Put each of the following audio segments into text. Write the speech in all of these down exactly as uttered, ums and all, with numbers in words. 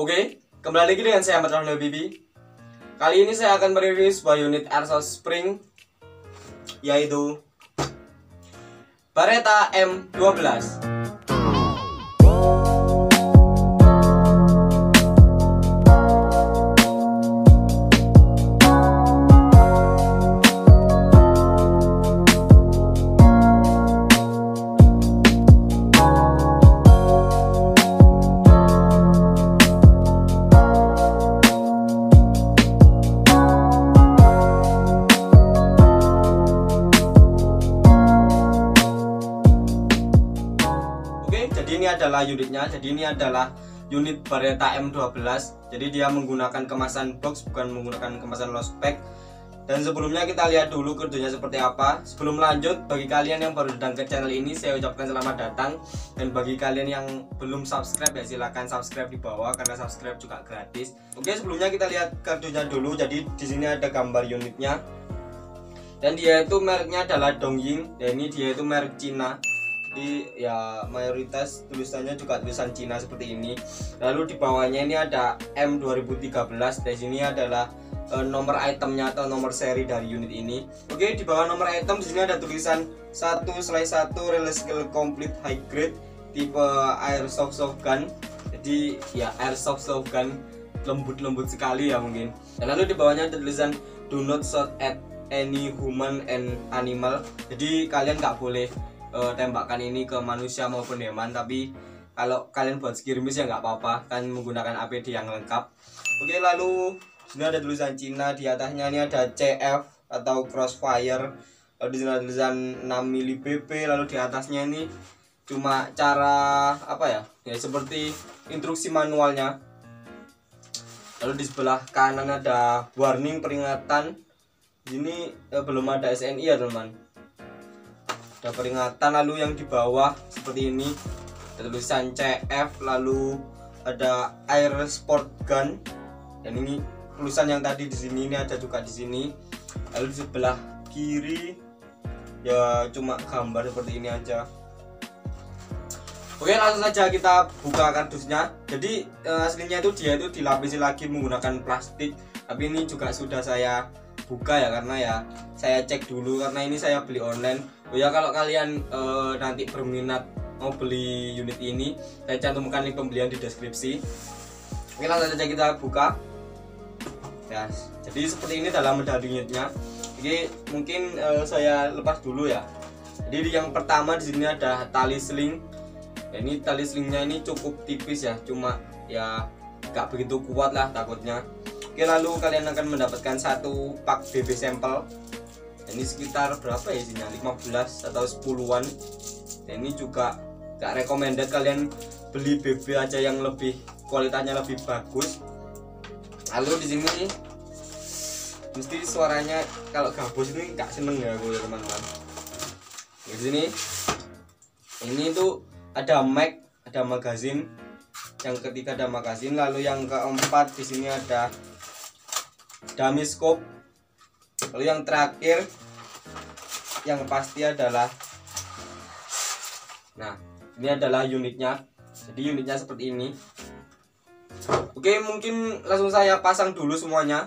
Oke, kembali lagi dengan saya Ahmad Rahman Habibi. Kali ini saya akan mereview sebuah unit airsoft spring, yaitu Beretta M dua belas. Jadi ini adalah unitnya. Jadi ini adalah unit Beretta M dua belas. Jadi dia menggunakan kemasan box, bukan menggunakan kemasan low spec. Dan sebelumnya kita lihat dulu kerjanya seperti apa. Sebelum lanjut, bagi kalian yang baru datang ke channel ini, saya ucapkan selamat datang. Dan bagi kalian yang belum subscribe, ya silahkan subscribe di bawah karena subscribe juga gratis. Oke, sebelumnya kita lihat kerjanya dulu. Jadi di sini ada gambar unitnya. Dan dia itu mereknya adalah Dongying. Dan ini dia itu merek Cina. Jadi ya mayoritas tulisannya juga tulisan Cina seperti ini. Lalu di bawahnya ini ada M dua ribu tiga belas. Di sini adalah e, nomor itemnya atau nomor seri dari unit ini. Oke, di bawah nomor item di sini ada tulisan satu slash satu release skill complete high grade tipe airsoft soft gun. Jadi ya airsoft soft gun lembut-lembut sekali ya mungkin. Dan lalu di bawahnya ada tulisan do not shoot at any human and animal. Jadi kalian nggak boleh Uh, tembakan ini ke manusia maupun hewan, tapi kalau kalian buat skirmish ya nggak apa-apa, kan menggunakan A P D yang lengkap. Oke, lalu sini ada tulisan Cina, di atasnya ini ada C F atau crossfire, lalu di sini ada tulisan enam mili B P, lalu di atasnya ini cuma cara apa ya, ya seperti instruksi manualnya. Lalu di sebelah kanan ada warning peringatan. Ini eh, belum ada S N I ya teman. Ada peringatan. Lalu yang di bawah seperti ini ada tulisan C F, lalu ada air sport gun, dan ini tulisan yang tadi di sini ini ada juga di sini. Lalu di sebelah kiri ya cuma gambar seperti ini aja. Oke, langsung saja kita buka kardusnya. Jadi eh, aslinya itu dia itu dilapisi lagi menggunakan plastik, tapi ini juga sudah saya buka ya, karena ya saya cek dulu karena ini saya beli online. Oh ya, kalau kalian e, nanti berminat mau beli unit ini, saya cantumkan link pembelian di deskripsi. Oke, langsung saja kita buka. Ya, jadi seperti ini dalam medali unitnya. Jadi mungkin e, saya lepas dulu ya. Jadi yang pertama di sini ada tali sling. Ya, ini tali slingnya ini cukup tipis ya, cuma ya gak begitu kuat lah takutnya. Oke, lalu kalian akan mendapatkan satu pak B B sampel. Ini sekitar berapa ya isinya, lima belas atau sepuluhan. Dan ini juga gak recommended kalian beli B B aja yang lebih kualitasnya lebih bagus. Lalu di sini mesti suaranya kalau gabus ini gak seneng ya gue teman-teman. Di sini ini tuh ada mag, ada magazine. Yang ketiga ada magazine. Lalu yang keempat di sini ada dummy scope. Lalu yang terakhir yang pasti adalah, nah ini adalah unitnya. Jadi unitnya seperti ini. Oke, mungkin langsung saya pasang dulu semuanya.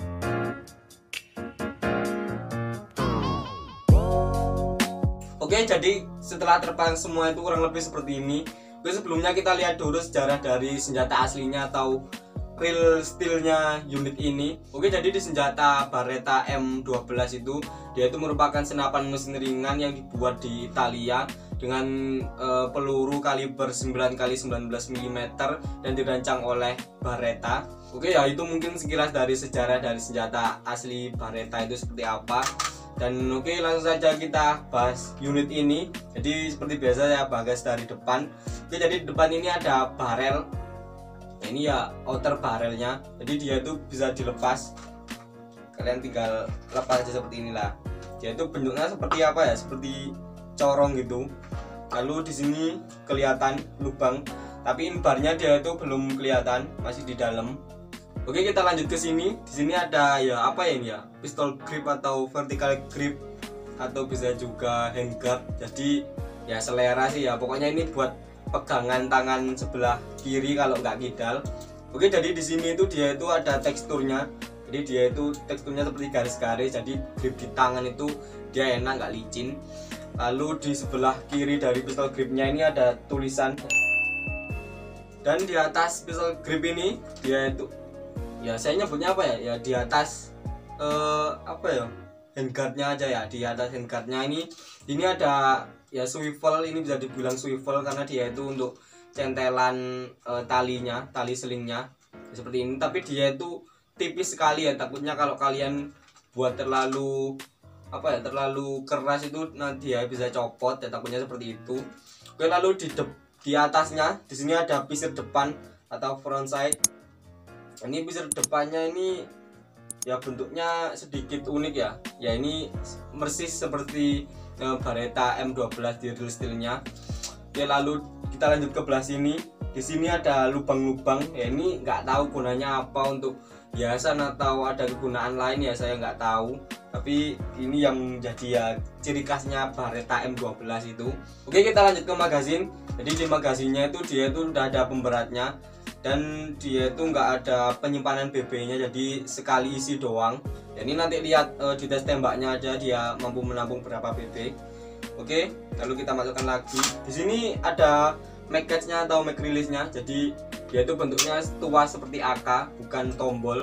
Oke, jadi setelah terpasang semua itu kurang lebih seperti ini. Oke, sebelumnya kita lihat dulu sejarah dari senjata aslinya atau real steel-nya unit ini. Oke, jadi di senjata Beretta M dua belas itu dia itu merupakan senapan mesin ringan yang dibuat di Italia dengan e, peluru kaliber sembilan kali sembilan belas milimeter dan dirancang oleh Beretta. Oke, ya itu mungkin sekilas dari sejarah dari senjata asli Beretta itu seperti apa. Dan oke, langsung saja kita bahas unit ini. Jadi seperti biasa saya bahas dari depan. Oke, jadi di depan ini ada barel. Nah, ini ya outer barrelnya, jadi dia itu bisa dilepas. Kalian tinggal lepas aja seperti inilah. Dia itu bentuknya seperti apa ya? Seperti corong gitu. Lalu di sini kelihatan lubang, tapi inbarnya dia itu belum kelihatan, masih di dalam. Oke, kita lanjut ke sini. Di sini ada ya apa ya ini ya? Pistol grip atau vertical grip atau bisa juga handguard. Jadi ya selera sih ya. Pokoknya ini buat pegangan tangan sebelah kiri kalau nggak kidal. Oke, jadi di sini itu dia itu ada teksturnya. Jadi dia itu teksturnya seperti garis-garis, jadi grip di tangan itu dia enak, nggak licin. Lalu di sebelah kiri dari pistol gripnya ini ada tulisan, dan di atas pistol grip ini dia itu, ya saya nyebutnya apa ya, ya di atas eh, apa ya, handguardnya aja ya, di atas handguardnya ini ini ada ya swivel, ini bisa dibilang swivel karena dia itu untuk centelan eh, talinya, tali selingnya seperti ini. Tapi dia itu tipis sekali ya, takutnya kalau kalian buat terlalu apa ya, terlalu keras itu nanti ya bisa copot ya, takutnya seperti itu. Oke, lalu di de di atasnya di sini ada pisir depan atau front side. Ini pisir depannya ini ya bentuknya sedikit unik ya. Ya ini persis seperti eh, Beretta M dua belas di real steel-nya. Oke, lalu kita lanjut ke belah sini. Di sini ada lubang-lubang. Ya ini nggak tahu gunanya apa, untuk hiasan atau ada kegunaan lain ya saya nggak tahu. Tapi ini yang menjadi ya ciri khasnya Beretta M dua belas itu. Oke, kita lanjut ke magazin. Jadi di magazinnya itu dia itu udah ada pemberatnya, dan dia itu nggak ada penyimpanan B B-nya, jadi sekali isi doang. Dan ini nanti lihat e, di tes tembaknya aja dia mampu menampung berapa B B. Oke, lalu kita masukkan lagi. Di sini ada mag catch-nya atau mag release-nya. Jadi dia itu bentuknya tua seperti A K, bukan tombol.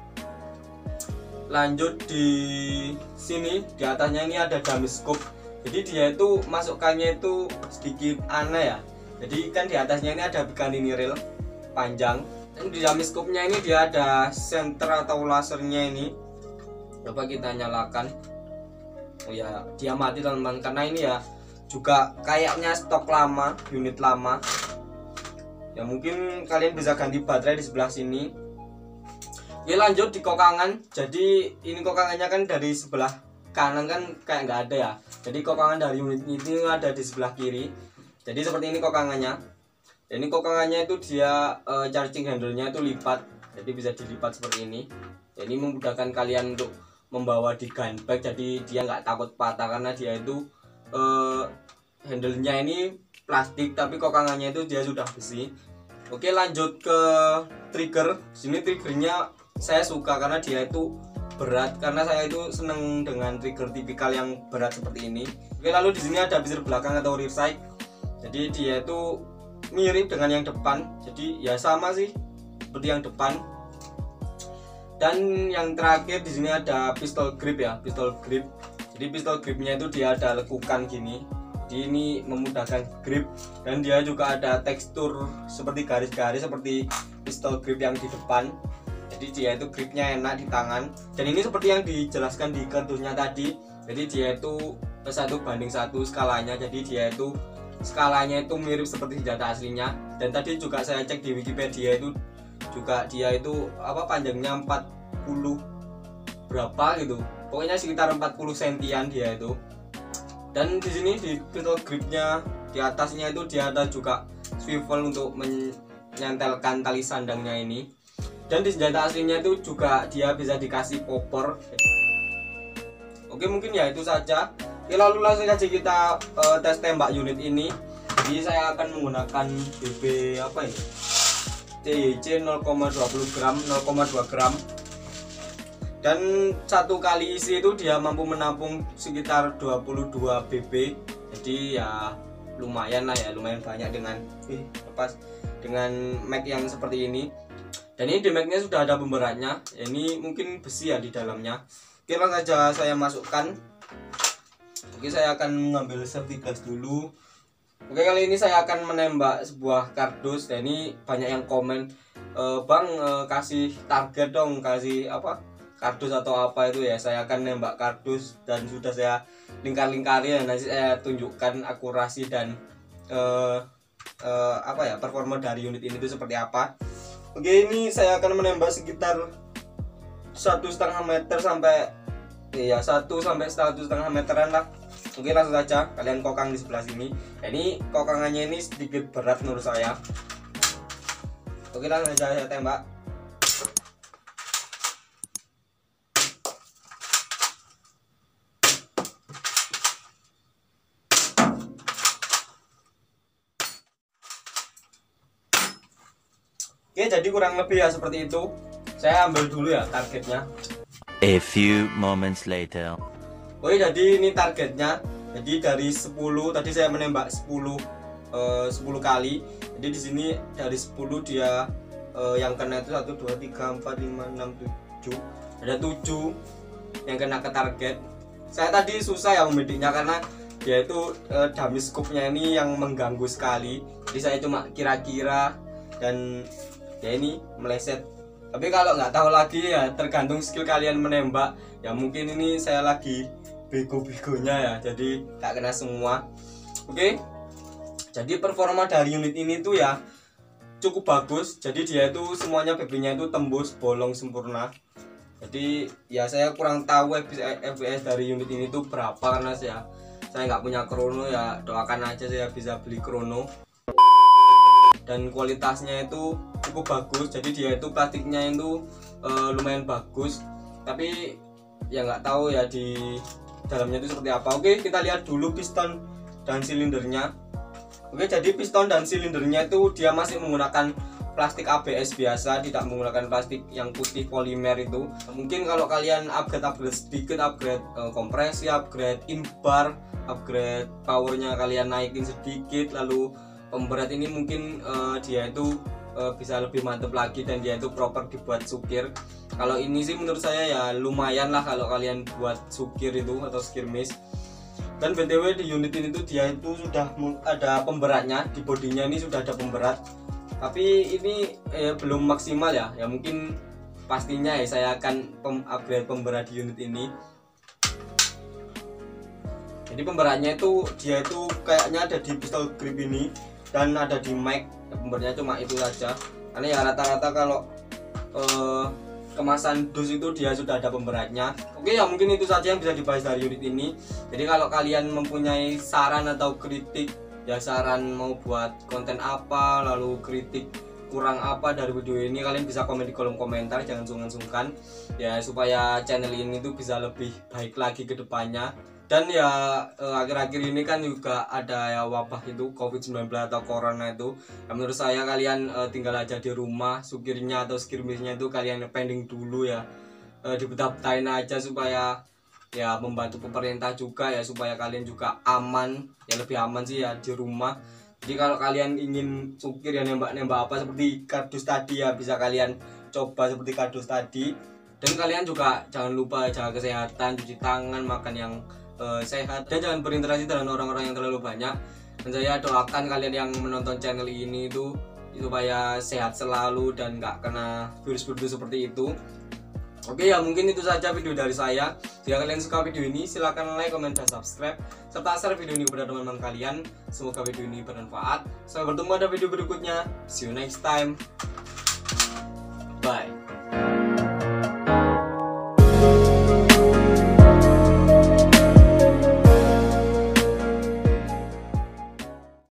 Lanjut di sini di atasnya ini ada dummy scope. Jadi dia itu masukkannya itu sedikit aneh ya. Jadi kan di atasnya ini ada Picatinny rail panjang, dan di dummy scope-nya ini dia ada senter atau lasernya ini. Coba kita nyalakan. Oh ya, dia mati teman-teman, karena ini ya juga kayaknya stok lama, unit lama. Ya mungkin kalian bisa ganti baterai di sebelah sini. Oke, lanjut di kokangan. Jadi ini kokangannya kan dari sebelah kanan kan kayak nggak ada ya. Jadi kokangan dari unit ini ada di sebelah kiri. Jadi seperti ini kokangannya. Dan ini kokangannya itu dia uh, charging handle-nya itu lipat. Jadi bisa dilipat seperti ini. Dan ini memudahkan kalian untuk membawa di gun bag. Jadi dia nggak takut patah karena dia itu uh, handle-nya ini plastik, tapi kokangannya itu dia sudah besi. Oke, lanjut ke trigger. Sini triggernya saya suka karena dia itu berat, karena saya itu seneng dengan trigger tipikal yang berat seperti ini. Oke, lalu di sini ada pisir belakang atau rear sight. Jadi dia itu mirip dengan yang depan, jadi ya sama sih seperti yang depan. Dan yang terakhir di sini ada pistol grip ya, pistol grip. Jadi pistol gripnya itu dia ada lekukan gini. Jadi ini memudahkan grip, dan dia juga ada tekstur seperti garis-garis seperti pistol grip yang di depan. Jadi dia itu gripnya enak di tangan, dan ini seperti yang dijelaskan di kardusnya tadi. Jadi dia itu satu banding satu skalanya, jadi dia itu skalanya itu mirip seperti senjata aslinya. Dan tadi juga saya cek di Wikipedia itu juga dia itu apa panjangnya empat puluh berapa gitu, pokoknya sekitar empat puluh sentian dia itu. Dan di sini di pistol gripnya di atasnya itu dia ada juga swivel untuk menyentelkan tali sandangnya ini. Dan di senjata aslinya itu juga dia bisa dikasih popor. Oke, mungkin ya itu saja. Oke, lalu langsung saja kita uh, tes tembak unit ini. Jadi saya akan menggunakan B B apa ini, T Y C nol koma dua puluh gram, nol koma dua gram. Dan satu kali isi itu dia mampu menampung sekitar dua puluh dua B B. Jadi ya lumayan lah ya, lumayan banyak dengan eh, lepas dengan mag yang seperti ini. Dan ini di magnya sudah ada pemberatnya. Ini mungkin besi ya di dalamnya. Oke, langsung saja saya masukkan. Oke, saya akan mengambil safety glass dulu. Oke, kali ini saya akan menembak sebuah kardus. Dan ini banyak yang komen, e, Bang e, kasih target dong, kasih apa kardus atau apa itu ya. Saya akan nembak kardus dan sudah saya lingkar-lingkari, dan nanti saya tunjukkan akurasi dan e, e, apa ya performa dari unit ini itu seperti apa. Oke, ini saya akan menembak sekitar satu setengah meter sampai ya satu sampai satu setengah meteran lah. Oke, langsung saja kalian kokang di sebelah sini. Nah, ini kokangannya ini sedikit berat menurut saya. Oke, langsung saja saya tembak. Oke, Oke, jadi kurang lebih ya seperti itu. Saya ambil dulu ya targetnya. A few moments later. Oke, jadi ini targetnya. Jadi dari sepuluh tadi saya menembak sepuluh eh, sepuluh kali. Jadi di sini dari sepuluh dia eh, yang kena itu satu dua tiga empat lima enam tujuh. Ada tujuh yang kena ke target. Saya tadi susah ya membediknya karena dia itu eh, dummy scope-nya ini yang mengganggu sekali. Jadi saya cuma kira-kira dan ya ini meleset. Tapi kalau nggak tahu lagi ya tergantung skill kalian menembak. Ya mungkin ini saya lagi bego-begonya ya, jadi nggak kena semua. Oke, jadi performa dari unit ini tuh ya cukup bagus. Jadi dia itu semuanya B B-nya itu tembus bolong sempurna. Jadi ya saya kurang tahu F P S dari unit ini tuh berapa karena saya saya nggak punya krono ya. Doakan aja saya bisa beli krono. Dan kualitasnya itu cukup bagus. Jadi dia itu plastiknya itu e, lumayan bagus. Tapi ya nggak tahu ya di dalamnya itu seperti apa. Oke, kita lihat dulu piston dan silindernya. Oke, jadi piston dan silindernya itu dia masih menggunakan plastik A B S biasa, tidak menggunakan plastik yang putih polimer itu. Mungkin kalau kalian upgrade-upgrade sedikit, upgrade e, kompresi, upgrade inbar, upgrade powernya kalian naikin sedikit, lalu pemberat ini mungkin uh, dia itu uh, bisa lebih mantap lagi dan dia itu proper dibuat sukir. Kalau ini sih menurut saya ya lumayan lah kalau kalian buat sukir itu atau skirmish. Dan B T W di unit ini tuh dia itu sudah ada pemberatnya, di bodinya ini sudah ada pemberat. Tapi ini eh, belum maksimal ya. Ya mungkin pastinya ya saya akan pem upgrade pemberat di unit ini. Jadi pemberatnya itu dia itu kayaknya ada di pistol grip ini dan ada di mic. Pemberatnya cuma itu saja. Karena ya rata-rata kalau eh, kemasan dus itu dia sudah ada pemberatnya. Oke ya mungkin itu saja yang bisa dibahas dari unit ini. Jadi kalau kalian mempunyai saran atau kritik, ya saran mau buat konten apa, lalu kritik kurang apa dari video ini, kalian bisa komen di kolom komentar, jangan sungkan-sungkan ya, supaya channel ini tuh bisa lebih baik lagi ke depannya. Dan ya akhir-akhir ini kan juga ada ya wabah itu covid sembilan belas atau corona itu ya, menurut saya kalian uh, tinggal aja di rumah, sukirnya atau skirmishnya itu kalian pending dulu ya, uh, dibetah-betahin aja supaya ya membantu pemerintah juga ya, supaya kalian juga aman ya, lebih aman sih ya di rumah. Jadi kalau kalian ingin sukir ya nembak-nembak apa seperti kardus tadi ya, bisa kalian coba seperti kardus tadi. Dan kalian juga jangan lupa jaga kesehatan, cuci tangan, makan yang uh, sehat, dan jangan berinteraksi dengan orang-orang yang terlalu banyak. Dan saya doakan kalian yang menonton channel ini itu supaya sehat selalu dan nggak kena virus-virus seperti itu. Oke ya mungkin itu saja video dari saya. Jika kalian suka video ini silahkan like, comment, dan subscribe, serta share video ini kepada teman-teman kalian. Semoga video ini bermanfaat. Sampai bertemu pada video berikutnya. See you next time.